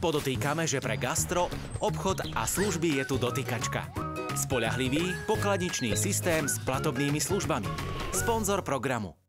Podotýkame, že pre gastro, obchod a služby je tu dotykačka. Spoľahlivý pokladničný systém s platobnými službami. Sponzor programu.